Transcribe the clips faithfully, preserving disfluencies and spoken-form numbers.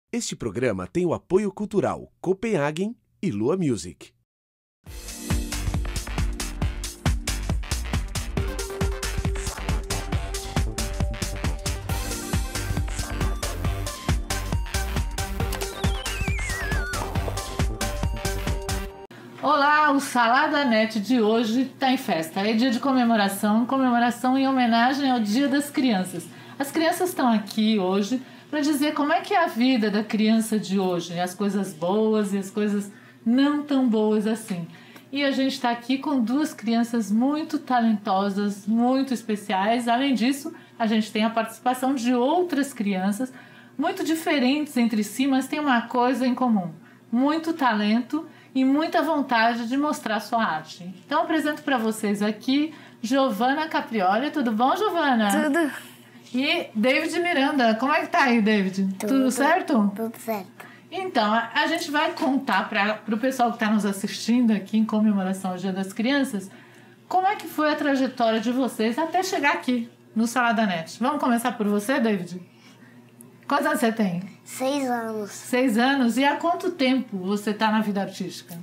Este programa tem o apoio cultural Copenhagen e Lua Music. Olá, o Salada Net de hoje está em festa. É dia de comemoração, comemoração em homenagem ao Dia das Crianças. As crianças estão aqui hoje para dizer como é que é a vida da criança de hoje, as coisas boas e as coisas não tão boas assim. E a gente está aqui com duas crianças muito talentosas, muito especiais. Além disso, a gente tem a participação de outras crianças muito diferentes entre si, mas tem uma coisa em comum: muito talento e muita vontade de mostrar sua arte. Então, apresento para vocês aqui Giovana Caprioli. Tudo bom, Giovana? Tudo. E David Miranda. Como é que tá aí, David? Tudo, Tudo certo? Tudo certo. Então, a, a gente vai contar para o pessoal que está nos assistindo aqui em comemoração ao Dia das Crianças como é que foi a trajetória de vocês até chegar aqui no Salada Net. Vamos começar por você, David? Quantos anos você tem? Seis anos. Seis anos? E há quanto tempo você está na vida artística?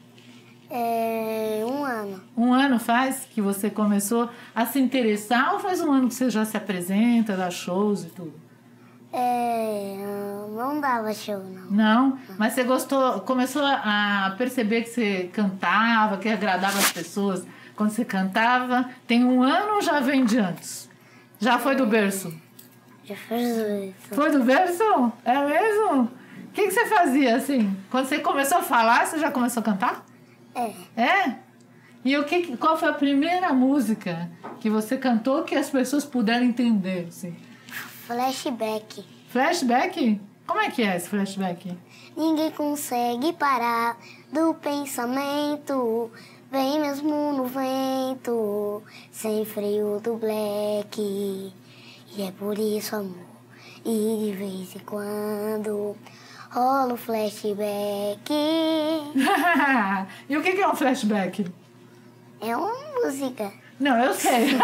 É um ano. Um ano faz que você começou a se interessar ou faz um ano que você já se apresenta, dá shows e tudo? É, não dava show, não. Não? Mas você gostou, começou a perceber que você cantava, que agradava as pessoas quando você cantava? Tem um ano ou já vem de antes? Já foi do berço? Já fez isso. Foi do berço? É mesmo? O que, que você fazia assim? Quando você começou a falar, você já começou a cantar? É. É? E o que, qual foi a primeira música que você cantou que as pessoas puderam entender? Assim? Flashback. Flashback? Como é que é esse flashback? Ninguém consegue parar do pensamento. Vem mesmo no vento, sem freio do black. E é por isso, amor, e de vez em quando rola um flashback. E o que é um flashback? É uma música. Não, eu sei.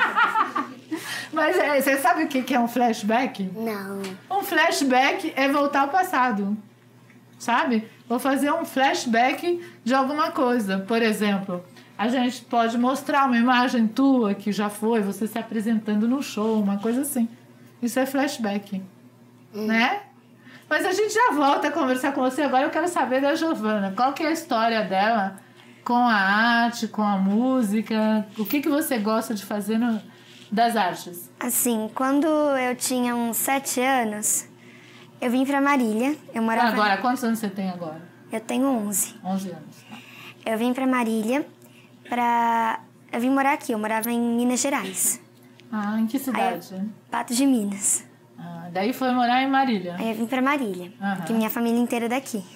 Mas é, você sabe o que é um flashback? Não. Um flashback é voltar ao passado, sabe? Vou fazer um flashback de alguma coisa. Por exemplo, a gente pode mostrar uma imagem tua que já foi, você se apresentando no show, uma coisa assim. Isso é flashback, hum. né? Mas a gente já volta a conversar com você. Agora eu quero saber da Giovana. Qual que é a história dela com a arte, com a música? O que, que você gosta de fazer no, das artes? Assim, quando eu tinha uns sete anos, eu vim pra Marília. Eu morava... Agora, quantos anos você tem agora? Eu tenho onze. onze anos. Eu vim pra Marília pra... Eu vim morar aqui, eu morava em Minas Gerais. Ah, em que cidade? Aí, Patos de Minas. Ah, daí foi morar em Marília? Aí eu vim pra Marília, uhum. porque minha família inteira é daqui.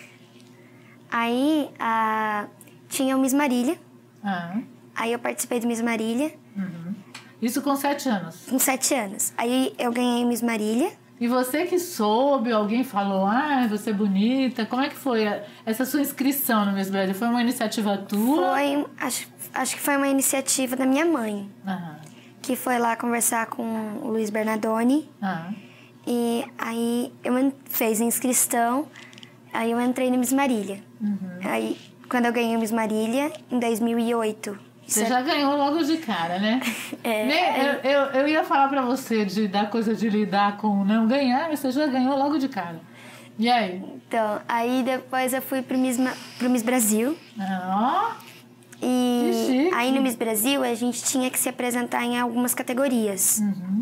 Aí a... tinha o Miss Marília. Ah. Aí eu participei do Miss Marília. Uhum. Isso com sete anos? Com sete anos. Aí eu ganhei Miss Marília. E você que soube, alguém falou, ah, você é bonita. Como é que foi essa sua inscrição no Miss Marília? Foi uma iniciativa tua? Foi, acho, acho que foi uma iniciativa da minha mãe. Uhum. Que foi lá conversar com o Luiz Bernardoni. Uhum. E aí eu fez a inscrição, aí eu entrei no Miss Marília. Uhum. Aí, quando eu ganhei o Miss Marília, em dois mil e oito. Você já ganhou logo de cara, né? É, Nem, eu, eu, eu ia falar pra você de, da coisa de lidar com não ganhar, mas você já ganhou logo de cara. E aí? Então, aí depois eu fui pro Miss, pro Miss Brasil. Ah, e que chique. Aí no Miss Brasil a gente tinha que se apresentar em algumas categorias. Uhum.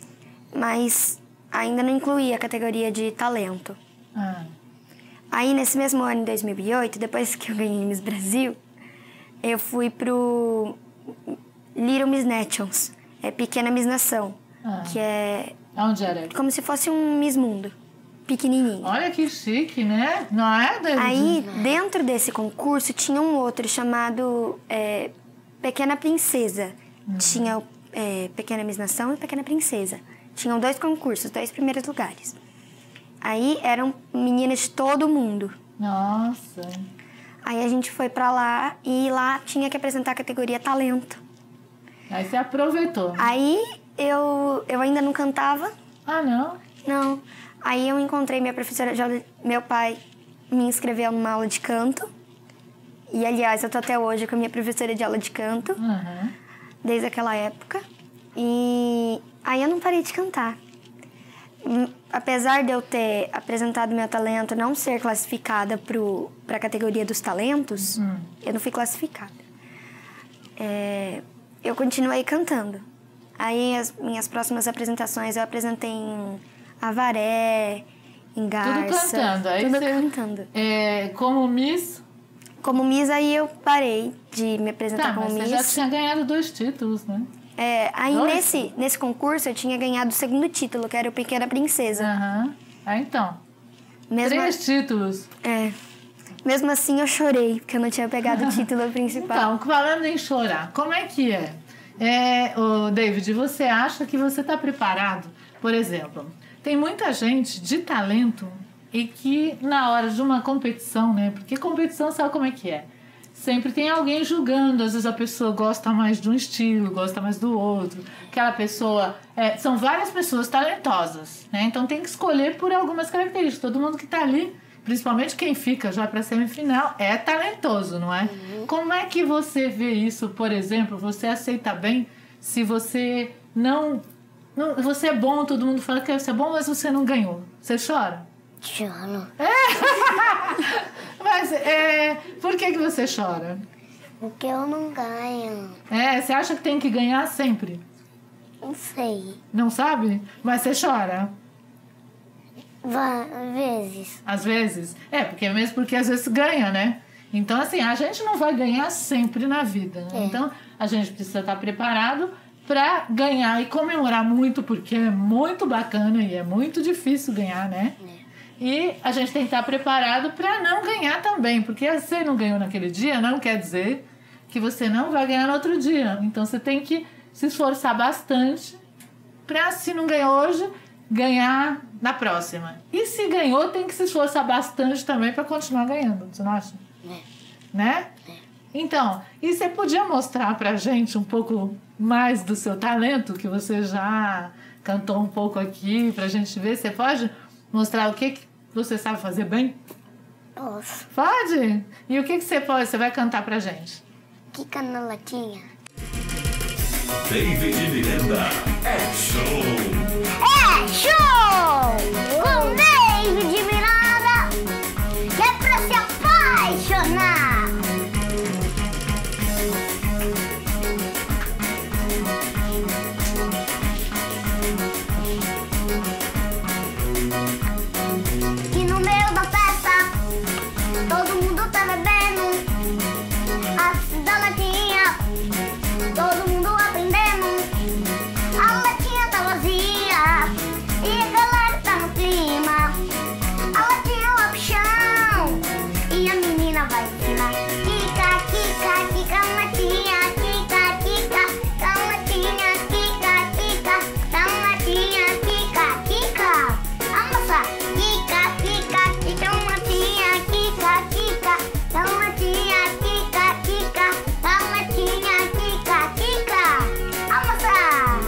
Mas ainda não incluía a categoria de talento. Ah. Aí nesse mesmo ano, em dois mil e oito, depois que eu ganhei Miss Brasil, eu fui pro Little Miss Nations, é Pequena Miss Nação, ah. que é... Onde era? Como se fosse um Miss Mundo, pequenininho. Olha que chique, né? Não é, David? Aí, dentro desse concurso, tinha um outro chamado é, Pequena Princesa. Uhum. Tinha é, Pequena Miss Nação e Pequena Princesa. Tinham dois concursos, dois primeiros lugares. Aí, eram meninas de todo mundo. Nossa... Aí a gente foi pra lá e lá tinha que apresentar a categoria talento. Aí você aproveitou. Aí eu, eu ainda não cantava. Ah, não? Não. Aí eu encontrei minha professora de aula... Meu pai me inscreveu numa aula de canto. E, aliás, eu tô até hoje com a minha professora de aula de canto. Uhum. Desde aquela época. E aí eu não parei de cantar. Apesar de eu ter apresentado meu talento, não ser classificada para a categoria dos talentos, hum. eu não fui classificada. É, eu continuei cantando. Aí as minhas próximas apresentações eu apresentei em Avaré, em Garça. Tudo cantando. Aí tudo você, cantando. É, como Miss? Como Miss, aí eu parei de me apresentar tá, como mas Miss. Você já tinha ganhado dois títulos, né? É, aí Dois? nesse, nesse concurso eu tinha ganhado o segundo título, que era o Pequena Princesa. Aham. Uhum. Ah, então. Mesmo Três a... títulos. É. Mesmo assim eu chorei, porque eu não tinha pegado o título principal. Então, falando em chorar, como é que é? É, ô, David, você acha que você está preparado? Por exemplo, tem muita gente de talento e que na hora de uma competição, né? Porque competição sabe como é que é? Sempre tem alguém julgando, às vezes a pessoa gosta mais de um estilo, gosta mais do outro. Aquela pessoa... É, são várias pessoas talentosas, né? Então tem que escolher por algumas características. Todo mundo que está ali, principalmente quem fica já para a semifinal, é talentoso, não é? Uhum. Como é que você vê isso, por exemplo? Você aceita bem se você não... não você é bom, todo mundo fala que você é bom, mas você não ganhou. Você chora? Choro. É. Mas é, por que, que você chora? Porque eu não ganho. É, você acha que tem que ganhar sempre? Não sei. Não sabe? Mas você chora? Às vezes. Às vezes? É, porque mesmo porque às vezes ganha, né? Então, assim, a gente não vai ganhar sempre na vida, né? É. Então, a gente precisa estar preparado para ganhar e comemorar muito, porque é muito bacana e é muito difícil ganhar, né? É. E a gente tem que estar preparado para não ganhar também, porque se você não ganhou naquele dia, não quer dizer que você não vai ganhar no outro dia. Então você tem que se esforçar bastante para, se não ganhou hoje, ganhar na próxima. E se ganhou, tem que se esforçar bastante também para continuar ganhando, você não acha? É. Né? É. Então, e você podia mostrar pra gente um pouco mais do seu talento, que você já cantou um pouco aqui, pra gente ver? Você pode mostrar o que, que você sabe fazer bem? Posso. Pode? E o que, que você pode? Você vai cantar pra gente? Kika na latinha. David Miranda é show! É show! Com David Miranda, que é pra se apaixonar. E no meio da festa, todo mundo tá bebendo. A da latinha, todo mundo aprendendo. A latinha tá vazia e a galera tá no clima. A latinha lá pro chão e a menina vai ensinar. Kika, kika, kika, latinha, kika, kika, com latinha, kika, kika, com latinha, kika, kika. A moça, kika, kika, kika, latinha, kika, kika, com latinha, kika, kika, com latinha, kika, kika. A moça.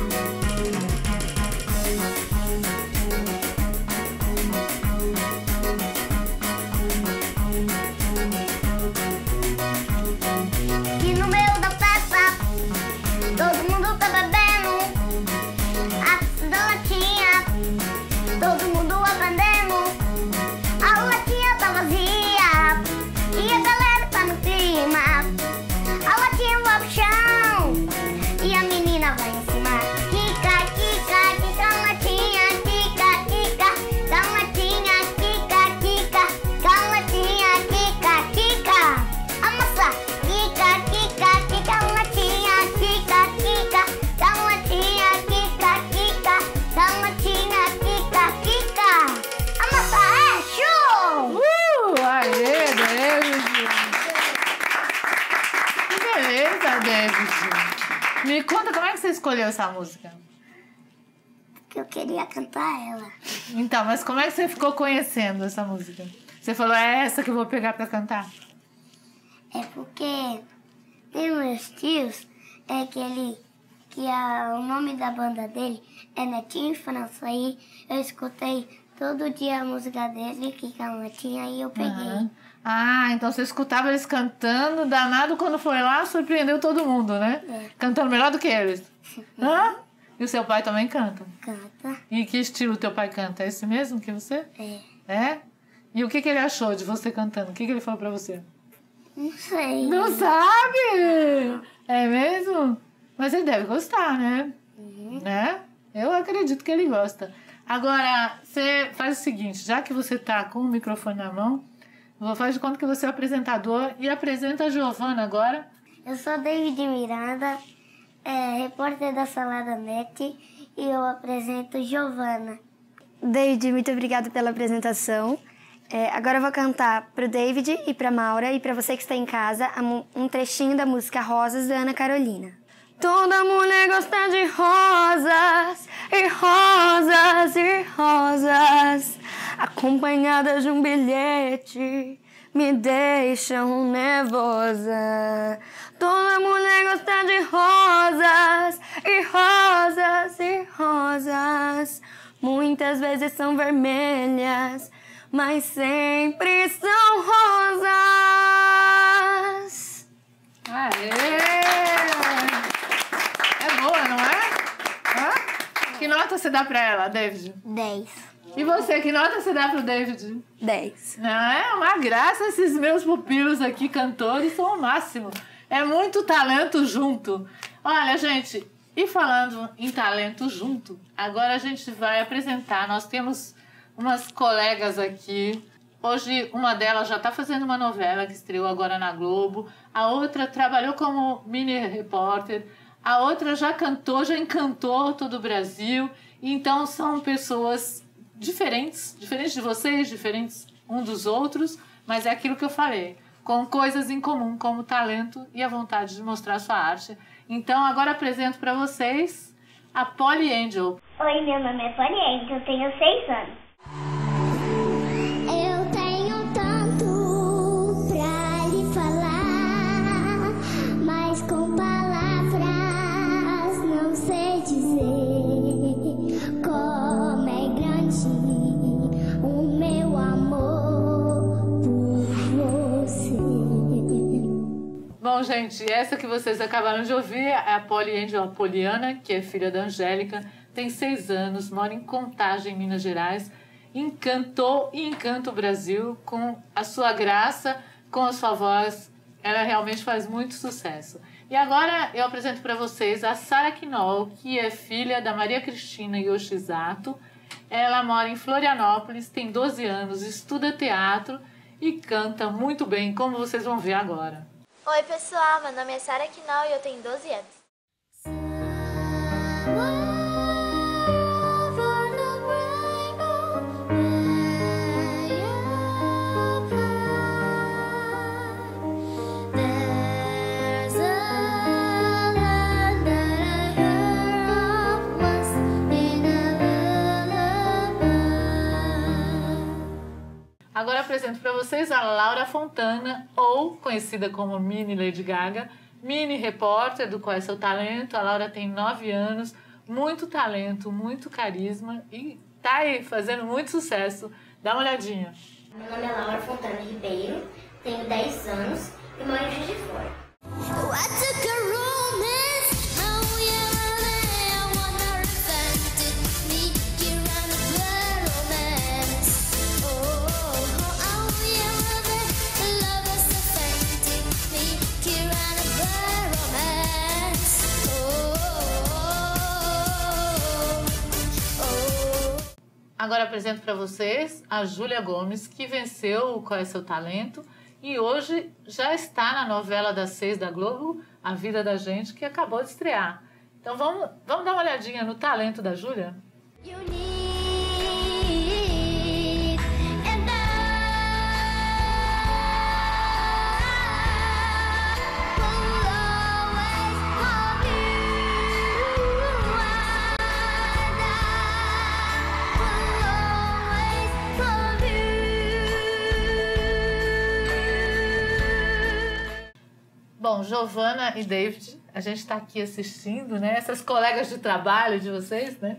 E no meio da festa, todo mundo tá bebendo. A da latinha, todo mundo aprendendo. A latinha tá vazia e a galera tá no clima. A latinha vai pro chão e a menina vai em cima. Kika, kika, kika, latinha, kika, kika, com latinha, kika, kika, com latinha, kika, kika. A moça, kika, kika, kika, latinha, kika, kika, com latinha, kika, kika, com latinha, kika, kika. A moça é show! Uh! Aê, David! Que beleza, David! Me conta como é que você escolheu essa música? Porque eu queria cantar ela. Então, mas como é que você ficou conhecendo essa música? Você falou, é essa que eu vou pegar pra cantar? É porque tem meus tios, é que ele, que a, o nome da banda dele é Netinho França. Aí eu escutei todo dia a música dele, que ela tinha, e eu peguei. Uhum. Ah, então você escutava eles cantando, danado, quando foi lá, surpreendeu todo mundo, né? É. Cantando melhor do que eles. Hã? E o seu pai também canta? Canta. E que estilo teu pai canta? É esse mesmo que você? É. É? E o que, que ele achou de você cantando? O que, que ele falou pra você? Não sei. Não sabe? É mesmo? Mas ele deve gostar, né? Uhum. Né? Eu acredito que ele gosta. Agora, você faz o seguinte, já que você tá com o microfone na mão, vou fazer de conta que você é o apresentador e apresenta a Giovana agora. Eu sou David Miranda, é, repórter da Salada Net, e eu apresento Giovana. David, muito obrigada pela apresentação. É, agora eu vou cantar pro David e pra Maura e pra você que está em casa um trechinho da música Rosas, da Ana Carolina. Toda mulher gosta de rosas, e rosas, e rosas, acompanhadas de um bilhete, me deixam nervosa. Toda mulher gosta de rosas, e rosas, e rosas, muitas vezes são vermelhas, mas sempre são rosas. Aê! É boa, não é? Hã? Que nota você dá pra ela, David? dez. E você, que nota você dá pro David? dez. Não é uma graça, esses meus pupilos aqui, cantores, são o máximo. É muito talento junto. Olha, gente, e falando em talento junto, agora a gente vai apresentar, nós temos umas colegas aqui. Hoje uma delas já está fazendo uma novela que estreou agora na Globo, a outra trabalhou como mini repórter, a outra já cantou, já encantou todo o Brasil. Então são pessoas diferentes, diferentes de vocês, diferentes um dos outros, mas é aquilo que eu falei, com coisas em comum, como o talento e a vontade de mostrar sua arte. Então agora apresento para vocês a Polly Angel. Oi, meu nome é Polly Angel, eu tenho seis anos. Eu tenho tanto pra lhe falar, mas com palavras não sei dizer como é grande o meu amor por você. Bom, gente, essa que vocês acabaram de ouvir é a Polly Angel, a Poliana, que é filha da Angélica, tem seis anos, mora em Contagem, Minas Gerais, encantou e encanta o Brasil com a sua graça, com a sua voz. Ela realmente faz muito sucesso. E agora eu apresento para vocês a Sara Quinol, que é filha da Maria Cristina Yoshizato. Ela mora em Florianópolis, tem doze anos, estuda teatro e canta muito bem, como vocês vão ver agora. Oi pessoal, meu nome é Sara Quinol e eu tenho doze anos. Agora apresento para vocês a Laura Fontana, ou conhecida como Mini Lady Gaga, mini repórter do Qual é Seu Talento. A Laura tem nove anos, muito talento, muito carisma e tá aí fazendo muito sucesso. Dá uma olhadinha. Meu nome é Laura Fontana Ribeiro, tenho dez anos e moro em Juiz de Fora. Agora apresento para vocês a Júlia Gomes, que venceu o Qual é Seu Talento e hoje já está na novela das seis da Globo, A Vida da Gente, que acabou de estrear. Então vamos, vamos dar uma olhadinha no talento da Júlia? Bom, Giovana e David, a gente está aqui assistindo, né? Essas colegas de trabalho de vocês, né?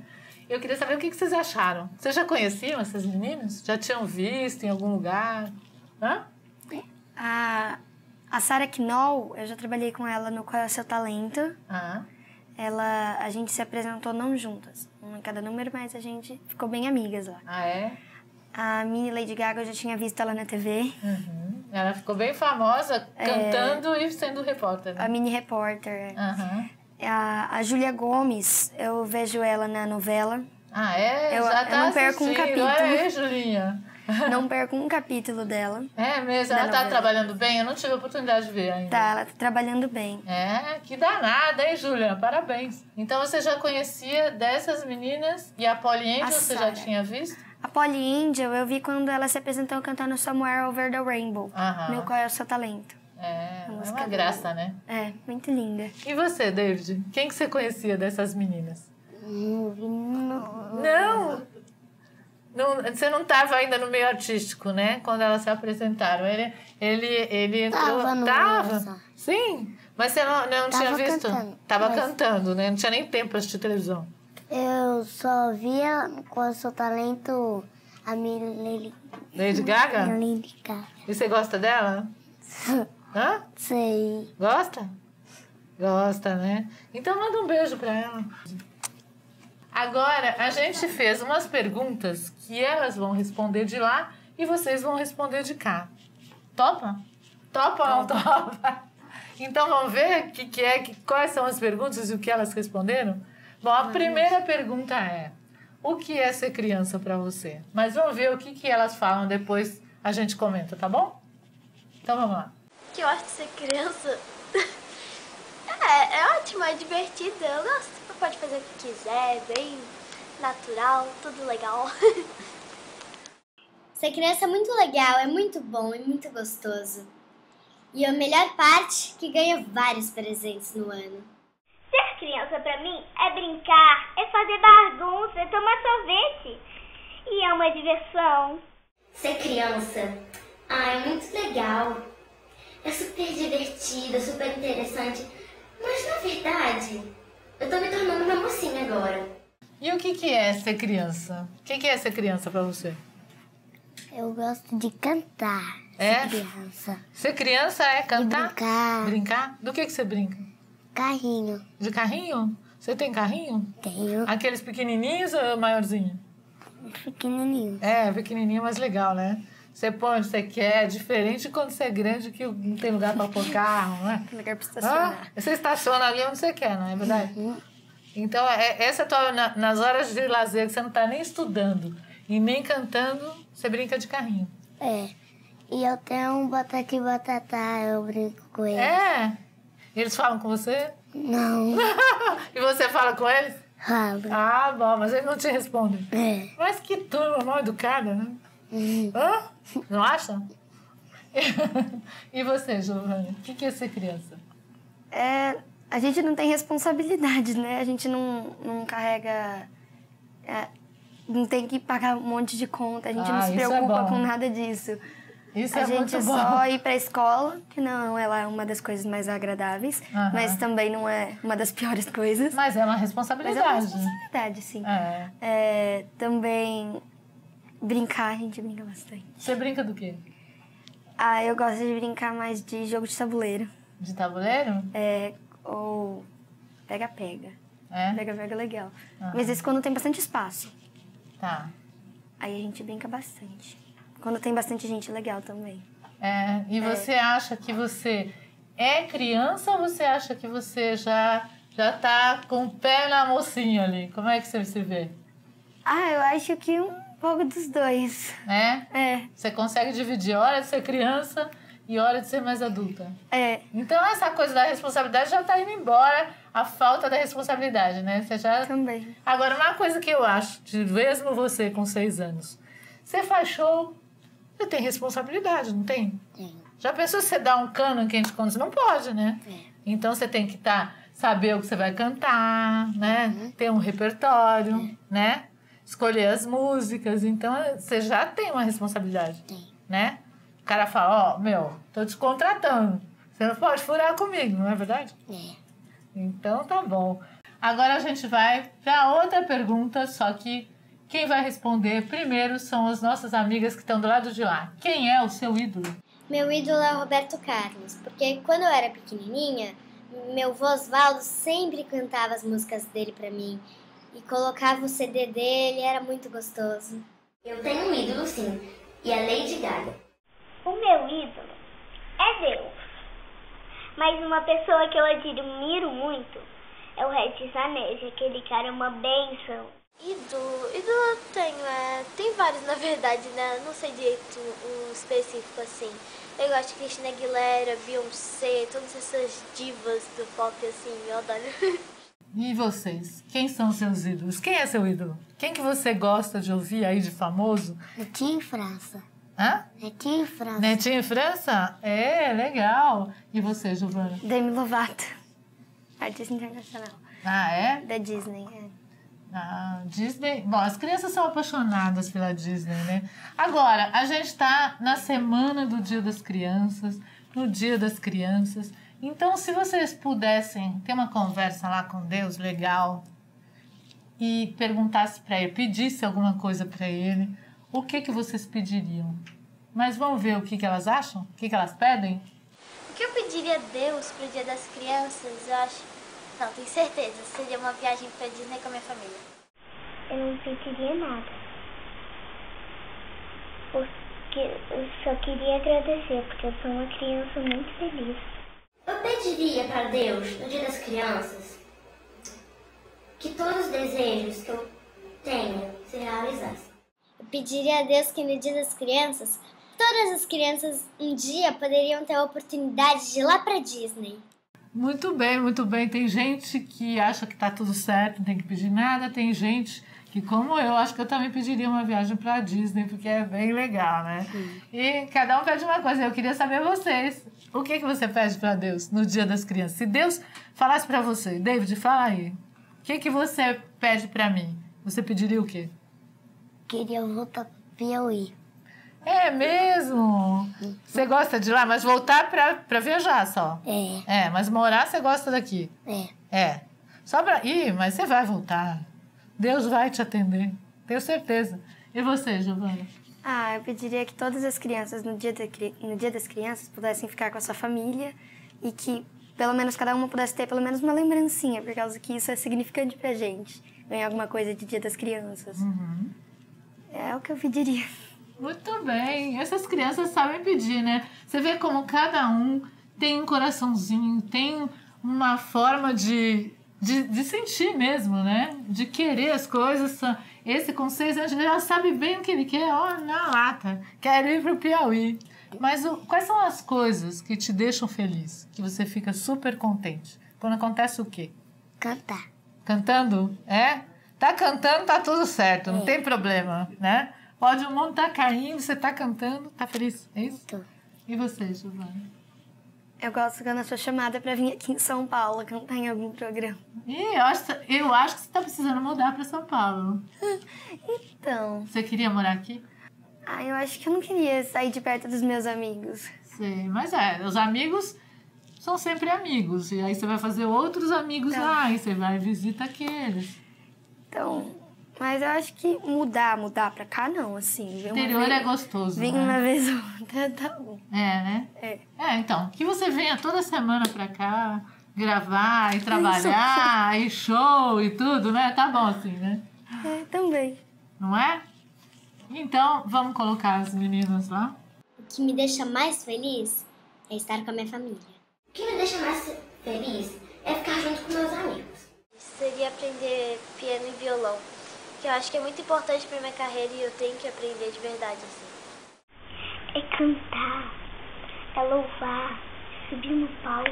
Eu queria saber o que vocês acharam. Vocês já conheciam essas meninas? Já tinham visto em algum lugar? Hã? A, a Sarah Knoll, eu já trabalhei com ela no Qual é o Seu Talento. Ah. Ela, a gente se apresentou não juntas, uma em cada número, mas a gente ficou bem amigas lá. Ah, é? A mini Lady Gaga, eu já tinha visto ela na T V. Uhum. Ela ficou bem famosa cantando é... e sendo repórter. Né? A mini repórter. Uhum. A, a Júlia Gomes, eu vejo ela na novela. Ah, é? Eu, Já eu tá não perco um capítulo. É, Julinha? Não perco um capítulo dela. É mesmo? Ela tá trabalhando bem? Eu não tive a oportunidade de ver ainda. Tá, ela tá trabalhando bem. É, que danada, hein, Júlia? Parabéns. Então você já conhecia dessas meninas e a Polly Angel você já tinha visto? A Polly Angel eu vi quando ela se apresentou cantando Somewhere Over the Rainbow. Aham. No Qual é o Seu Talento. É, é uma graça, né? É, muito linda. E você, David? Quem que você conhecia dessas meninas? Não vi, não. Não? Não, você não estava ainda no meio artístico, né? Quando elas se apresentaram. Ele, ele, ele entrou... Tava no Tava? meio, Sim, mas você não, não tinha Tava visto? cantando, Tava mas- cantando, né? Não tinha nem tempo para assistir televisão. Eu só via com o seu talento a minha Lady Lady Gaga? Lady Gaga. E você gosta dela? Hã? Sei. Gosta? Gosta, né? Então manda um beijo pra ela. Agora, a gente fez umas perguntas que elas vão responder de lá e vocês vão responder de cá. Topa? Topa ou não topa? Então vamos ver que que é, que, quais são as perguntas e o que elas responderam? Bom, a primeira pergunta é: o que é ser criança pra você? Mas vamos ver o que, que elas falam, depois a gente comenta, tá bom? Então vamos lá. O que eu acho de ser criança? É, é ótimo, é divertido. Eu gosto. Você pode fazer o que quiser, bem natural, tudo legal. Ser criança é muito legal, é muito bom, é muito gostoso. E a melhor parte é que ganha vários presentes no ano. Ser criança pra mim é brincar, é fazer bagunça, é tomar sorvete. E é uma diversão. Ser criança, ah, é muito legal. É super divertido, super interessante. Mas na verdade, eu tô me tornando uma mocinha agora. E o que, que é ser criança? O que, que é ser criança pra você? Eu gosto de cantar. É? Ser criança. Ser criança é cantar? E brincar. Brincar? Do que, que você brinca? Carrinho. De carrinho? Você tem carrinho? Tenho. Aqueles pequenininhos ou maiorzinho? Pequenininho. É, pequenininho, mas legal, né? Você põe onde você quer, é diferente de quando você é grande que não tem lugar pra pôr carro, né? Tem lugar pra estacionar. Ah, você estaciona ali onde você quer, não é verdade? Uhum. Então, é, essa é a tua, na, nas horas de lazer que você não tá nem estudando e nem cantando, você brinca de carrinho. É. E eu tenho um batata e batatá, eu brinco com ele. É? Eles falam com você? Não. E você fala com eles? Fala. Ah, bom, mas eles não te respondem. É. Mas que turma mal educada, né? Uhum. Hã? Não acha? E você, Giovana? O que é ser criança? É, a gente não tem responsabilidade, né? A gente não, não carrega... é, não tem que pagar um monte de conta. A gente Ah, não se isso é preocupa bom. com nada disso. Isso a é gente muito bom. só ir pra escola, que não é lá uma das coisas mais agradáveis, Aham. mas também não é uma das piores coisas. Mas é uma Mas responsabilidade. é uma responsabilidade, sim. É. É, também brincar, a gente brinca bastante. Você brinca do quê? Ah, eu gosto de brincar mais de jogo de tabuleiro. De tabuleiro? É, ou pega-pega. É? Pega-pega é legal. Aham. Mas isso quando tem bastante espaço. Tá. Aí a gente brinca bastante. Quando tem bastante gente, é legal também. É, e você acha que você é criança ou você acha que você já, já tá com o pé na mocinha ali? Como é que você se vê? Ah, eu acho que um pouco dos dois. É? É, Você consegue dividir hora de ser criança e hora de ser mais adulta. é. Então essa coisa da responsabilidade já tá indo embora, a falta da responsabilidade, né? Você já... Também. Agora, uma coisa que eu acho, de mesmo você com seis anos, você faz show, você tem responsabilidade, não tem? Tem. Já pensou se você dá um cano em quem te conta? Não pode, né? É. Então você tem que tá, saber o que você vai cantar, né? Uhum. Ter um repertório, né? Escolher as músicas. Então você já tem uma responsabilidade, Tem. né? O cara fala, ó, meu, tô te contratando. Você não pode furar comigo, não é verdade? É. Então tá bom. Agora a gente vai para outra pergunta, só que quem vai responder primeiro são as nossas amigas que estão do lado de lá. Quem é o seu ídolo? Meu ídolo é o Roberto Carlos, porque quando eu era pequenininha, meu vô Osvaldo sempre cantava as músicas dele pra mim e colocava o C D dele, era muito gostoso. Eu tenho um ídolo, sim, e é Lady Gaga. O meu ídolo é Deus. Mas uma pessoa que eu admiro muito é o Regis Danese. Aquele cara é uma bênção. Ídolo? Ídolo eu tenho, é... Tem vários, na verdade, né? Não sei direito um específico, assim. Eu gosto de Christina Aguilera, Beyoncé, todas essas divas do pop, assim, eu adoro. E vocês? Quem são seus ídolos? Quem é seu ídolo? Quem que você gosta de ouvir aí de famoso? Netinho França. Hã? Netinho França. Netinho França? É, legal. E você, Giovana? Demi Lovato. Artista internacional. Ah, é? Da Disney, é. Ah, Disney... Bom, as crianças são apaixonadas pela Disney, né? Agora, a gente tá na semana do Dia das Crianças, no Dia das Crianças. Então, se vocês pudessem ter uma conversa lá com Deus, legal, e perguntasse para ele, pedisse alguma coisa para ele, o que que vocês pediriam? Mas vamos ver o que que elas acham? O que que elas pedem? O que eu pediria a Deus pro Dia das Crianças, eu acho... Não, tenho certeza, seria uma viagem pra Disney com a minha família. Eu não pediria nada. Porque eu só queria agradecer, porque eu sou uma criança muito feliz. Eu pediria para Deus, no Dia das Crianças, que todos os desejos que eu tenho se realizassem. Eu pediria a Deus que no Dia das Crianças, todas as crianças um dia poderiam ter a oportunidade de ir lá pra Disney. Muito bem, muito bem. Tem gente que acha que tá tudo certo, não tem que pedir nada. Tem gente que, como eu, acho que eu também pediria uma viagem pra Disney, porque é bem legal, né? Sim. E cada um pede uma coisa. Eu queria saber vocês. O que que você pede pra Deus no Dia das Crianças? Se Deus falasse pra você, David, fala aí. O que que você pede pra mim? Você pediria o quê? Queria voltar pro Piauí. É mesmo? Você gosta de lá, mas voltar pra, pra viajar só? É. É, mas morar você gosta daqui? É. É. Só pra ir, mas você vai voltar. Deus vai te atender. Tenho certeza. E você, Giovana? Ah, eu pediria que todas as crianças, no dia, da, no dia das crianças, pudessem ficar com a sua família e que, pelo menos, cada uma pudesse ter pelo menos uma lembrancinha, por causa que isso é significante pra gente. Ganhar alguma coisa de Dia das Crianças. Uhum. É o que eu pediria. Muito bem. Essas crianças sabem pedir, né? Você vê como cada um tem um coraçãozinho, tem uma forma de, de, de sentir mesmo, né? De querer as coisas. Esse com seis anos já sabe bem o que ele quer, ó, na lata. Quero ir pro Piauí. Mas o, quais são as coisas que te deixam feliz? Que você fica super contente? Quando acontece o quê? Cantar. Cantando? É? Tá cantando, tá tudo certo. Não É. tem problema, né? Pode o mundo tá caindo, você tá cantando, tá feliz, é isso? Tô. E você, Giovana? Eu gosto quando a sua chamada pra vir aqui em São Paulo cantar em algum programa. Ih, eu acho, eu acho que você tá precisando mudar pra São Paulo. Então, Você queria morar aqui? ah, eu acho que eu não queria sair de perto dos meus amigos. Sei, mas é, os amigos são sempre amigos. E aí você vai fazer outros amigos Então. lá, e você vai visitar aqueles. Então, mas eu acho que mudar, mudar pra cá não, assim. O vir uma interior vez- é gostoso, Vir né? uma vez ou outra, tá bom. É, né? É. É, então, que você venha toda semana pra cá, gravar e trabalhar, e show e tudo, né? Tá bom assim, né? É, também. Não é? Então, vamos colocar as meninas lá. O que me deixa mais feliz é estar com a minha família. O que me deixa mais feliz é ficar junto com meus amigos. Seria aprender piano e violão, que eu acho que é muito importante pra minha carreira e eu tenho que aprender de verdade, assim. É cantar, é louvar, subir no palco.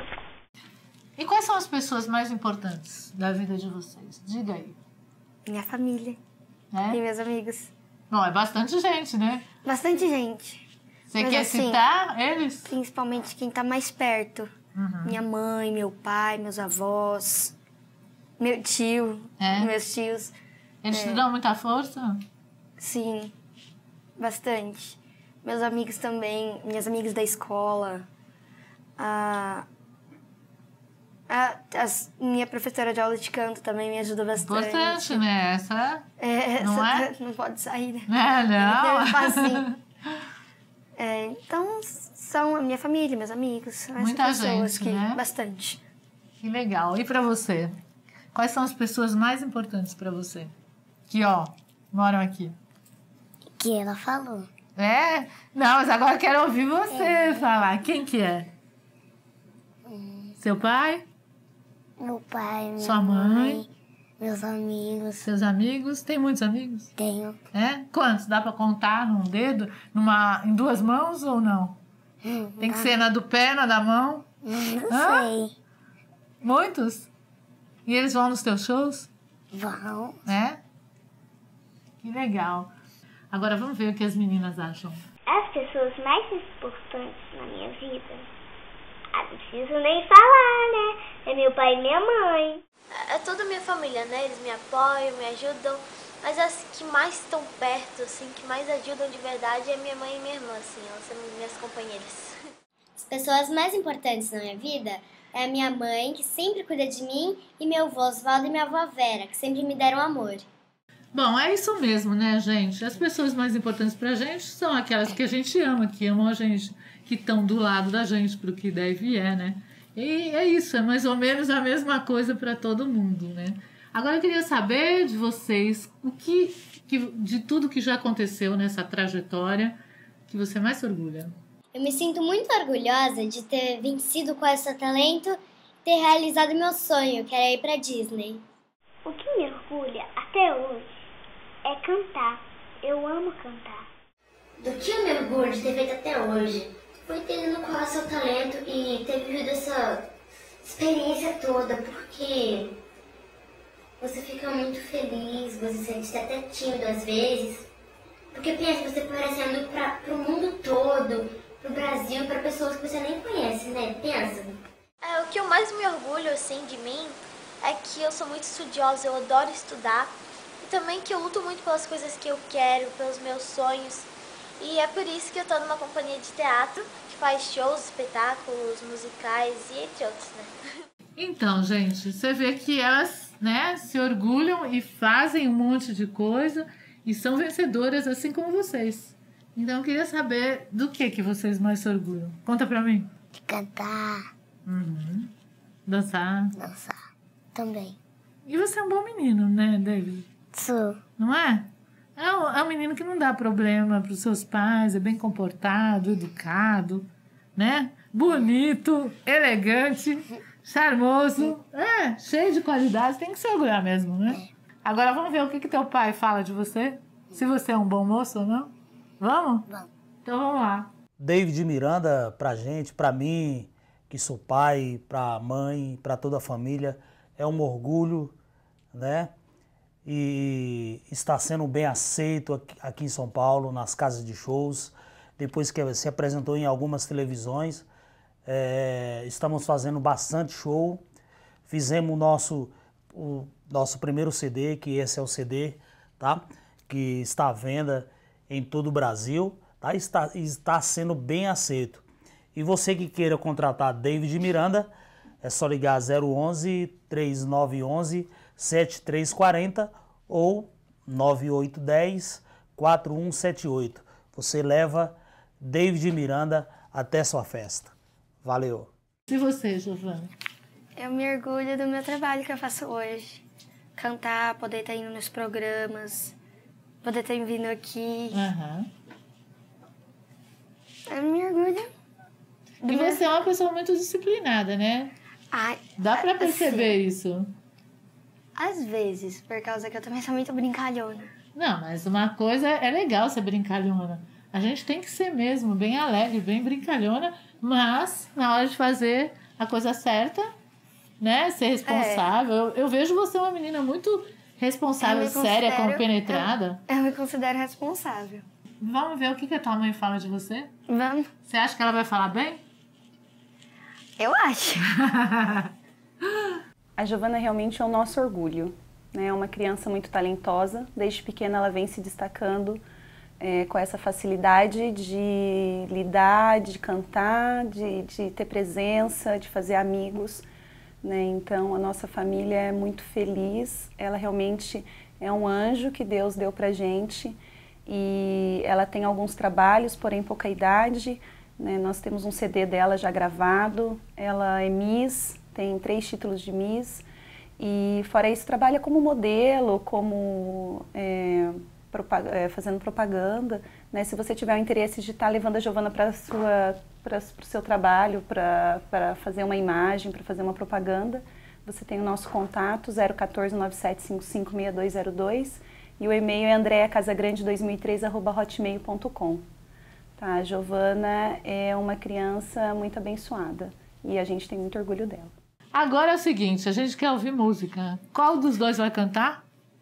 E quais são as pessoas mais importantes da vida de vocês? Diga aí. Minha família e Né? meus amigos. Bom, é bastante gente, né? Bastante gente. Você Mas quer assim, citar eles? Principalmente quem tá mais perto. Uhum. Minha mãe, meu pai, meus avós, meu tio, É? meus tios. Eles te dão muita força? Sim, bastante. Meus amigos também, minhas amigas da escola. Ah, A, as, minha professora de aula de canto também me ajuda bastante. Importante, né? Essa, é, não essa é? Não pode sair, né? É, não. Eu faço assim. É, então, são a minha família, meus amigos. Muita pessoas gente, que, né? Bastante. Que legal. E pra você? Quais são as pessoas mais importantes pra você? Que, ó, moram aqui. Que ela falou. É? Não, mas agora eu quero ouvir você é. falar. Quem que é? Hum. Seu pai? Meu pai, minha Sua mãe? mãe, meus amigos. Seus amigos? Tem muitos amigos? Tenho. É? Quantos? Dá pra contar num dedo? Numa, em duas mãos ou não? Hum, Tem que não. ser na do pé, na da mão? Não Hã? sei. Muitos? E eles vão nos teus shows? Vão. É? Que legal. Agora vamos ver o que as meninas acham. As pessoas mais importantes na minha vida, ah, não preciso nem falar, né? É meu pai e minha mãe. É toda a minha família, né? Eles me apoiam, me ajudam. Mas as que mais estão perto, assim, que mais ajudam de verdade é minha mãe e minha irmã, assim. Elas são minhas companheiras. As pessoas mais importantes na minha vida é a minha mãe, que sempre cuida de mim, e meu avô Osvaldo e minha avó Vera, que sempre me deram amor. Bom, é isso mesmo, né, gente? As pessoas mais importantes pra gente são aquelas que a gente ama, que amam a gente, que estão do lado da gente pro que deve e é, né? E é isso, é mais ou menos a mesma coisa para todo mundo, né? Agora eu queria saber de vocês o que, que de tudo que já aconteceu nessa trajetória que você mais se orgulha. Eu me sinto muito orgulhosa de ter vencido com esse talento e ter realizado meu sonho, que era ir pra Disney. O que me orgulha até hoje é cantar. Eu amo cantar. Do que eu me orgulho de ter feito até hoje foi ter ido qual é o seu talento e ter vivido essa experiência toda, porque você fica muito feliz, você se sente até tímido às vezes, porque pensa, você parecendo para o mundo todo, para o Brasil, para pessoas que você nem conhece, né? Pensa. É, o que eu mais me orgulho, assim, de mim é que eu sou muito estudiosa, eu adoro estudar e também que eu luto muito pelas coisas que eu quero, pelos meus sonhos. E é por isso que eu tô numa companhia de teatro que faz shows, espetáculos, musicais e entre outros, né? Então, gente, você vê que elas, né, se orgulham e fazem um monte de coisa e são vencedoras assim como vocês. Então eu queria saber do que que vocês mais se orgulham. Conta pra mim. De cantar. Uhum. Dançar. Dançar. Também. E você é um bom menino, né, David? Sou. Não é? É um, é um menino que não dá problema pros seus pais, é bem comportado, educado, né? Bonito, elegante, charmoso, é, cheio de qualidades, tem que se orgulhar mesmo, né? Agora vamos ver o que, que teu pai fala de você, se você é um bom moço ou não. Vamos? Vamos. Então vamos lá. David Miranda, pra gente, pra mim, que sou pai, pra mãe, pra toda a família, é um orgulho, né? E está sendo bem aceito aqui em São Paulo, nas casas de shows, depois que se apresentou em algumas televisões. É, estamos fazendo bastante show, fizemos o nosso, o nosso primeiro C D, que esse é o C D, tá? Que está à venda em todo o Brasil, tá? Está, está sendo bem aceito. E você que queira contratar David Miranda, é só ligar zero onze, três nove um um, sete três quatro zero ou nove oito um zero, quatro um sete oito. Você leva David Miranda até sua festa. Valeu. E você, Giovana? Eu me orgulho do meu trabalho que eu faço hoje. Cantar, poder estar indo nos programas, poder estar vindo aqui. Uhum. Eu me orgulho. E você é uma pessoa muito disciplinada, né? Ai, Dá pra perceber assim, isso? Às vezes, por causa que eu também sou muito brincalhona. Não, mas uma coisa é legal ser brincalhona. A gente tem que ser mesmo bem alegre, bem brincalhona, mas na hora de fazer a coisa certa, né? Ser responsável. É. Eu, eu vejo você uma menina muito responsável, séria, compenetrada. Eu, eu me considero responsável. Vamos ver o que, que a tua mãe fala de você? Vamos. Você acha que ela vai falar bem? Eu acho. A Giovana realmente é o nosso orgulho, né? É uma criança muito talentosa. Desde pequena ela vem se destacando é, com essa facilidade de lidar, de cantar, de, de ter presença, de fazer amigos. né? Então a nossa família é muito feliz, ela realmente é um anjo que Deus deu pra gente e ela tem alguns trabalhos, porém pouca idade, né? Nós temos um C D dela já gravado, ela é Miss, tem três títulos de Miss e fora isso trabalha como modelo, como é, propag- é, fazendo propaganda, né? Se você tiver o interesse de estar levando a Giovana para o seu trabalho, para fazer uma imagem, para fazer uma propaganda, você tem o nosso contato zero um quatro nove sete cinco cinco seis dois zero dois e o e-mail é andrea casagrande dois mil e três arroba hotmail ponto com. Tá, a Giovana é uma criança muito abençoada e a gente tem muito orgulho dela. Agora é o seguinte, a gente quer ouvir música. Qual dos dois vai cantar?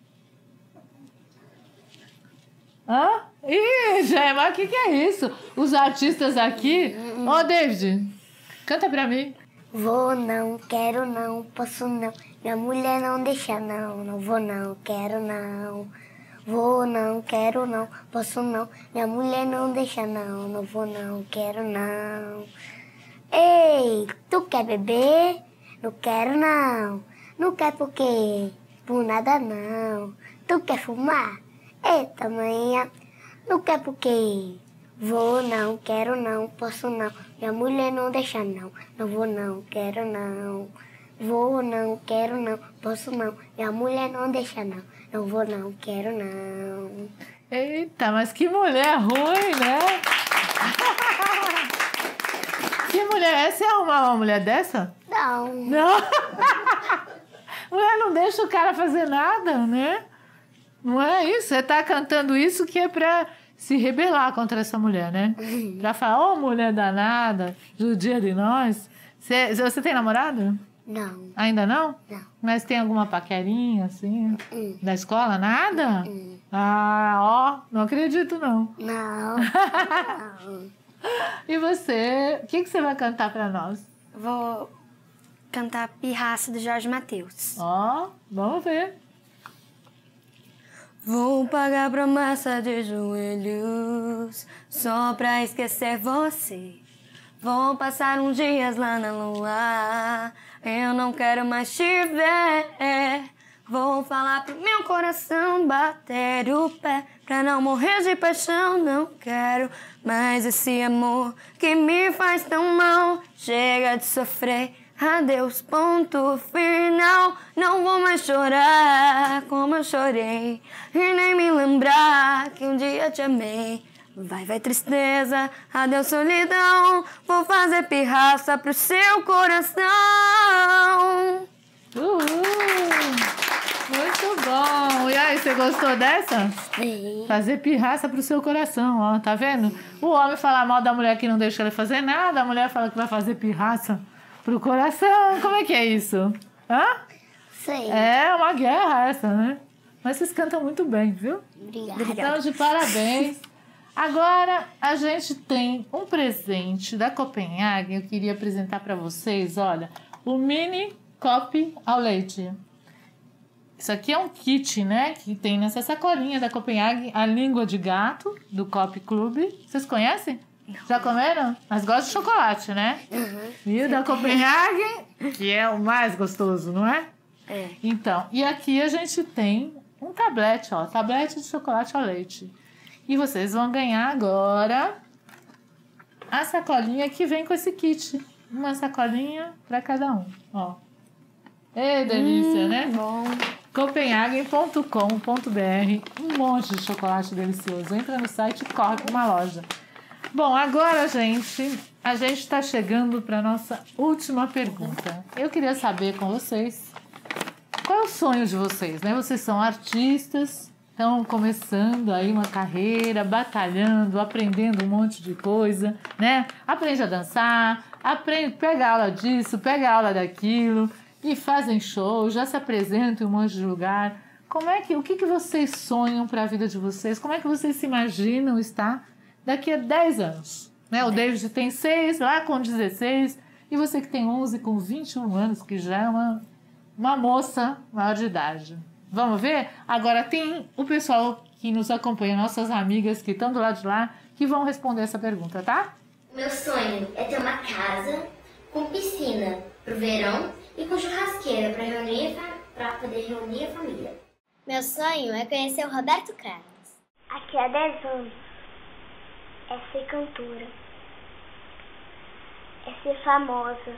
Hã? Ih, Gema, o que, que é isso? Os artistas aqui... Ô, oh, David, canta pra mim. Vou não, quero não, posso não. Minha mulher não deixa não. Não vou não, quero não. Vou não, quero não, posso não. Minha mulher não deixa não. Não vou não, quero não. Ei, tu quer beber? Não quero não. Não quer por quê? Por nada não. Tu quer fumar? Eita, manhã. Não quer por quê? Vou não, quero não, posso não. Minha mulher não deixa não. Não vou não, quero não. Vou não, quero não, posso não. Minha mulher não deixa não. Não vou não, quero não. Eita, mas que mulher ruim, né? Que mulher? Você arrumar uma mulher dessa? Não. Não? Mulher não deixa o cara fazer nada, né? Não é isso? Você tá cantando isso que é pra se rebelar contra essa mulher, né? Pra falar, ô oh, mulher danada, judia de nós. Você, você tem namorado? Não. Ainda não? Não. Mas tem alguma paquerinha, assim? Hum. Da escola? Nada? Hum. Ah, ó, não acredito, não. Não. Não. E você? O que, que você vai cantar pra nós? Vou cantar Pirraça do Jorge Mateus. Ó, vamos ver. Vou pagar promessa de joelhos só pra esquecer você. Vou passar uns dias lá na lua, eu não quero mais te ver. Vou falar pro meu coração bater o pé pra não morrer de paixão. Não quero mais esse amor que me faz tão mal. Chega de sofrer. Adeus, ponto final. Não vou mais chorar como eu chorei e nem me lembrar que um dia te amei. Vai, vai tristeza, adeus solidão. Vou fazer pirraça pro seu coração. Uhul! Muito bom! E aí, você gostou dessa? Sim. Fazer pirraça pro seu coração, ó, tá vendo? O homem fala mal da mulher que não deixa ele fazer nada, a mulher fala que vai fazer pirraça pro coração. Como é que é isso? Hã? Sim. É uma guerra essa, né? Mas vocês cantam muito bem, viu? Obrigada. Então, de parabéns. Agora, a gente tem um presente da Copenhagen. Eu queria apresentar para vocês, olha, o mini copo ao leite. Isso aqui é um kit, né? Que tem nessa sacolinha da Copenhagen a língua de gato do Copo Clube. Vocês conhecem? Já comeram? Mas gostam de chocolate, né? Uhum. E o da Copenhagen, que é o mais gostoso, não é? É. Então, e aqui a gente tem um tablete, ó. Tablete de chocolate ao leite. E vocês vão ganhar agora a sacolinha que vem com esse kit. Uma sacolinha para cada um, ó. Ei, delícia, hum, né? Bom. copenhagen ponto com ponto b r. Um monte de chocolate delicioso. Entra no site e corre para uma loja. Bom, agora, gente, a gente está chegando para nossa última pergunta. Eu queria saber com vocês, qual é o sonho de vocês, né? Vocês são artistas, estão começando aí uma carreira, batalhando, aprendendo um monte de coisa, né? Aprende a dançar, aprende, pega aula disso, pega aula daquilo, e fazem show, já se apresentam em um monte de lugar. Como é que, o que, que vocês sonham para a vida de vocês? Como é que vocês se imaginam estar daqui a dez anos? Né? O David tem seis, lá com dezesseis, e você que tem onze, com vinte e um anos, que já é uma, uma moça maior de idade. Vamos ver? Agora tem o pessoal que nos acompanha, nossas amigas que estão do lado de lá, que vão responder essa pergunta, tá? Meu sonho é ter uma casa com piscina pro verão e com churrasqueira para reunir para poder reunir a família. Meu sonho é conhecer o Roberto Carlos. Daqui a dez anos é ser cantora, é ser famosa.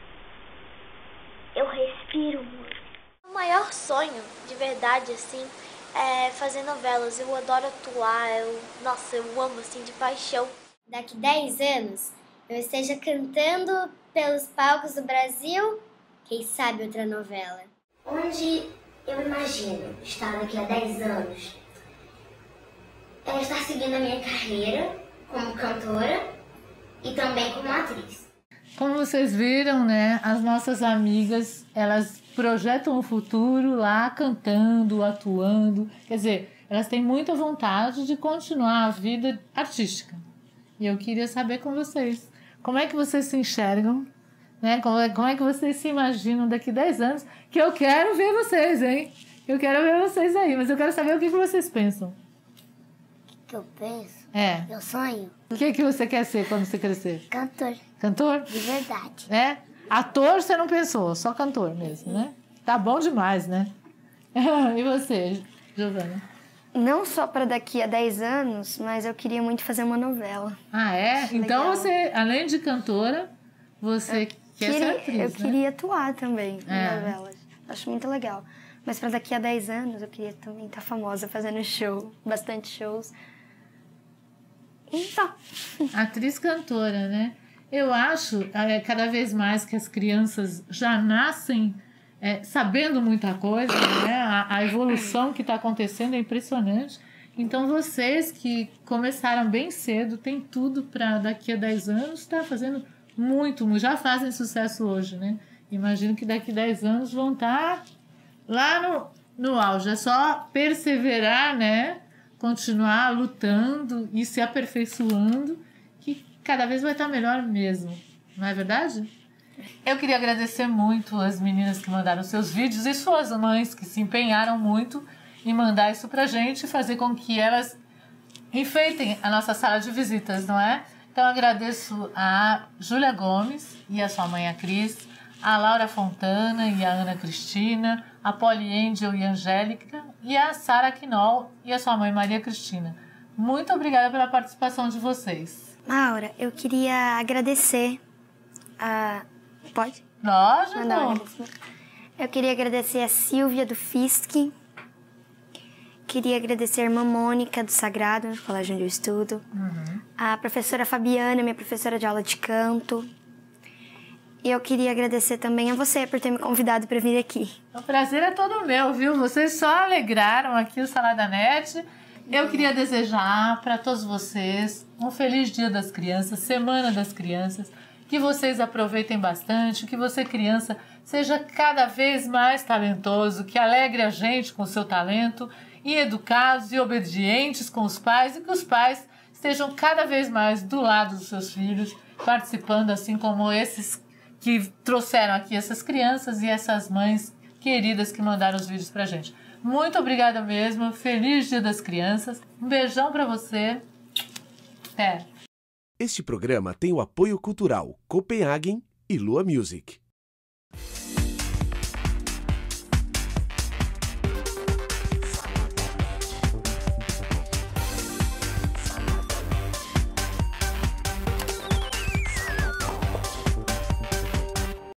Eu respiro muito. O maior sonho, de verdade, assim, é fazer novelas. Eu adoro atuar, eu, nossa, eu amo, assim, de paixão. Daqui dez anos, eu esteja cantando pelos palcos do Brasil, quem sabe outra novela. Onde eu imagino estar daqui a dez anos é estar seguindo a minha carreira como cantora e também como atriz. Como vocês viram, né, as nossas amigas, elas projetam o futuro lá cantando, atuando. Quer dizer, elas têm muita vontade de continuar a vida artística. E eu queria saber com vocês, como é que vocês se enxergam, né? Como é, como é que vocês se imaginam daqui a dez anos, que eu quero ver vocês, hein? Eu quero ver vocês aí, mas eu quero saber o que, que vocês pensam. O que eu penso? É. Eu sonho. O que, que você quer ser quando você crescer? Cantor. Cantor? De verdade. É? Ator você não pensou, só cantor mesmo, né? Tá bom demais, né? E você, Giovana? Não só para daqui a dez anos, mas eu queria muito fazer uma novela. Ah, é? Acho então legal. Você, além de cantora, você eu quer queria, ser atriz, Eu né? queria atuar também em É. novelas. Acho muito legal. Mas para daqui a dez anos, eu queria também estar famosa, fazendo show, bastante shows. Então. Atriz cantora, né? Eu acho, é, cada vez mais que as crianças já nascem é, sabendo muita coisa, né? A, a evolução que está acontecendo é impressionante. Então, vocês que começaram bem cedo, tem tudo para daqui a dez anos estar fazendo muito, já fazem sucesso hoje, né? Imagino que daqui a dez anos vão estar lá no, no auge. É só perseverar, né? Continuar lutando e se aperfeiçoando, que cada vez vai estar melhor mesmo. Não é verdade? Eu queria agradecer muito as meninas que mandaram seus vídeos e suas mães que se empenharam muito em mandar isso pra gente e fazer com que elas enfeitem a nossa sala de visitas, não é? Então eu agradeço a Júlia Gomes e a sua mãe, a Cris, a Laura Fontana e a Ana Cristina, a Polly Angel e a Angélica e a Sara Quinol e a sua mãe, Maria Cristina. Muito obrigada pela participação de vocês. Laura, eu queria agradecer a... Pode? Lógico. Mandar um agradecimento. Eu queria agradecer a Silvia do F I S C. Queria agradecer a irmã Mônica do Sagrado, no colégio onde eu estudo. Uhum. A professora Fabiana, minha professora de aula de canto. E eu queria agradecer também a você por ter me convidado para vir aqui. O prazer é todo meu, viu? Vocês só alegraram aqui o Salada Net. Eu queria desejar para todos vocês um feliz Dia das Crianças, Semana das Crianças, que vocês aproveitem bastante, que você, criança, seja cada vez mais talentoso, que alegre a gente com o seu talento, e educados e obedientes com os pais, e que os pais estejam cada vez mais do lado dos seus filhos, participando assim como esses que trouxeram aqui essas crianças e essas mães queridas que mandaram os vídeos pra gente. Muito obrigada mesmo, feliz Dia das Crianças, um beijão pra você, até! Este programa tem o apoio cultural Copenhagen e Lua Music.